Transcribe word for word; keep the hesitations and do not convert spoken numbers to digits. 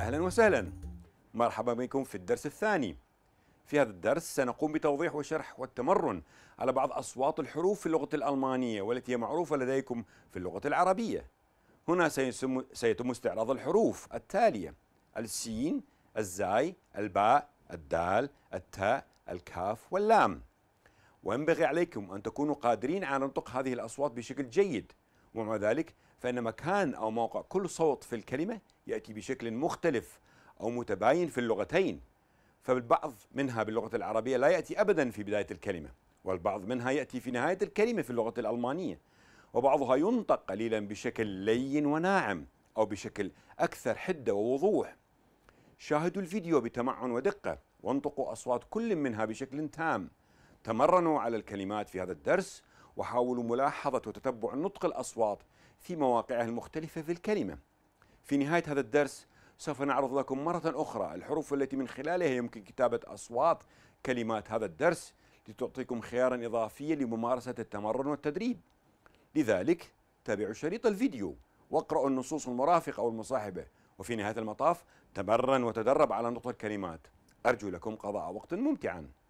أهلا وسهلا، مرحبا بكم في الدرس الثاني. في هذا الدرس سنقوم بتوضيح وشرح والتمرن على بعض أصوات الحروف في اللغة الألمانية والتي هي معروفة لديكم في اللغة العربية. هنا سيتم استعراض الحروف التالية: السين، الزاي، الباء، الدال، التاء، الكاف واللام. وينبغي عليكم أن تكونوا قادرين على نطق هذه الأصوات بشكل جيد، ومع ذلك فإن مكان أو موقع كل صوت في الكلمة يأتي بشكل مختلف أو متباين في اللغتين، فالبعض منها باللغة العربية لا يأتي أبدا في بداية الكلمة، والبعض منها يأتي في نهاية الكلمة في اللغة الألمانية، وبعضها ينطق قليلا بشكل لين وناعم أو بشكل أكثر حدة ووضوح. شاهدوا الفيديو بتمعن ودقة وانطقوا أصوات كل منها بشكل تام. تمرنوا على الكلمات في هذا الدرس وحاولوا ملاحظة وتتبع نطق الأصوات في مواقعها المختلفة في الكلمة. في نهاية هذا الدرس سوف نعرض لكم مرة أخرى الحروف التي من خلالها يمكن كتابة أصوات كلمات هذا الدرس لتعطيكم خيارا إضافيا لممارسة التمرن والتدريب. لذلك تابعوا شريط الفيديو واقرأوا النصوص المرافقة والمصاحبة، وفي نهاية المطاف تمرن وتدرب على نطق الكلمات. أرجو لكم قضاء وقت ممتعا.